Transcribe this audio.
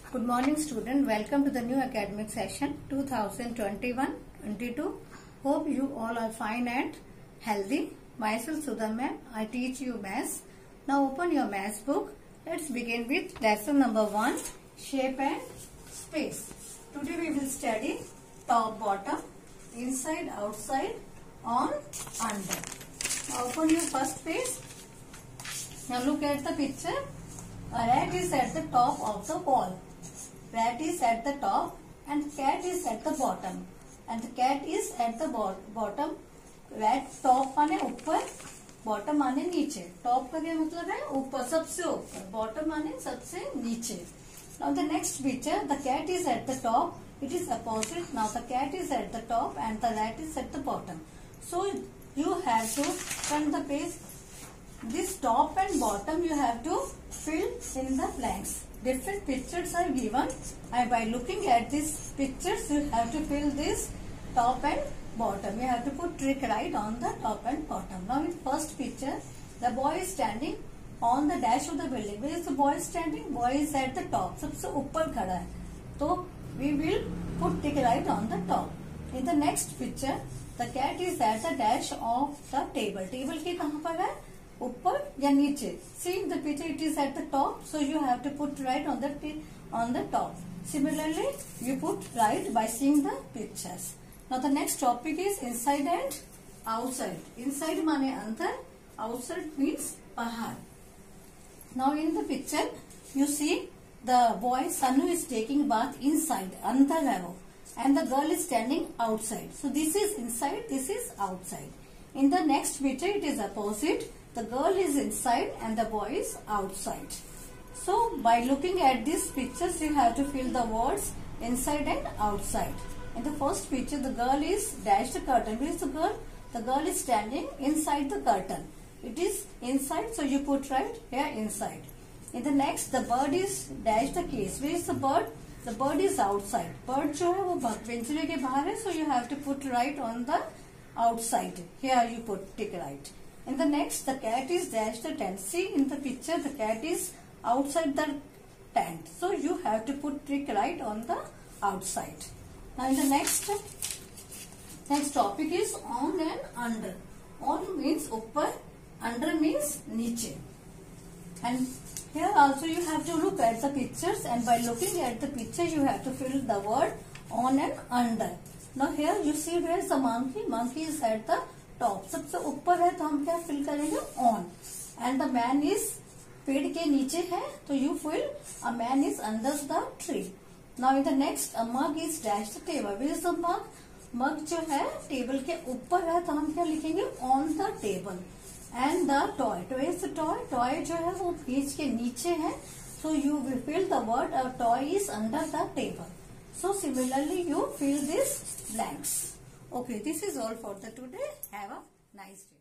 Good morning student, welcome to the new academic session 2021-22. Hope you all are fine and healthy. Myself Sudha ma'am, I teach you maths. Now open your maths book. Let's begin with lesson number 1, shape and space. Today we will study top, bottom, inside, outside, on, under. Now open your first page. Now look at the picture. A rat is at the top of the wall. Rat is at the top and cat is at the bottom. And the cat is at the bottom. Rat top माने ऊपर, bottom माने नीचे. Top का क्या मतलब है? ऊपर, सबसे ऊपर. Bottom माने सबसे नीचे. Now the next picture, the cat is at the top. It is opposite. Now the cat is at the top and the rat is at the bottom. So you have to turn the page. This top and bottom you have to fill in the blanks. Different pictures are given and by looking at these pictures you have to fill this top and bottom. You have to put trick right on the top and bottom. Now in first picture the boy is standing on the dash of the building. Where is the boy standing? Boy is at the top. सबसे ऊपर खड़ा है. तो we will put trick right on the top. In the next picture the cat is at the dash of the table. Table के कहाँ पर है? ऊपर या नीचे. See in the picture it is at the top, so you have to put right on the top. Similarly you put right by seeing the pictures. Now the next topic is inside and outside. Inside माने अंदर, outside means बाहर. Now in the picture you see the boy Sanu is taking bath inside, अंदर है वो, and the girl is standing outside. So this is inside, this is outside. In the next picture it is opposite. The girl is inside and the boy is outside. So by looking at these pictures you have to fill the words inside and outside. In the first picture the girl is dash the curtain. Where is the girl? The girl is standing inside the curtain. It is inside, so you put right here inside. In the next the bird is dash the case. Where is the bird? The bird is outside. Bird जो है वो पिंजरे के बाहर है, so you have to put right on the outside. Here you put tick right. In the next, the cat is dash the tent. See in the picture, the cat is outside the tent. So you have to put trick right on the outside. Now in the next topic is on and under. On means ऊपर, under means नीचे. And here also you have to look at the pictures, and by looking at the picture you have to fill the word on and under. Now here you see where is the monkey. Monkey is at the top, सबसे ऊपर है, तो हम क्या fill करेंगे? On. And the man is पेड़ के नीचे है, तो you fill a man is under the tree. Now in the next a mug is dash the table. Where is the mug? Mug जो है टेबल के ऊपर है, तो हम क्या लिखेंगे? On the table. And the toy. Toy is the toy. Toy जो है वो पेज के नीचे है, so you will fill the word a toy is under the table. So similarly you fill these blanks. Okay, this is all for the today. Have a nice day.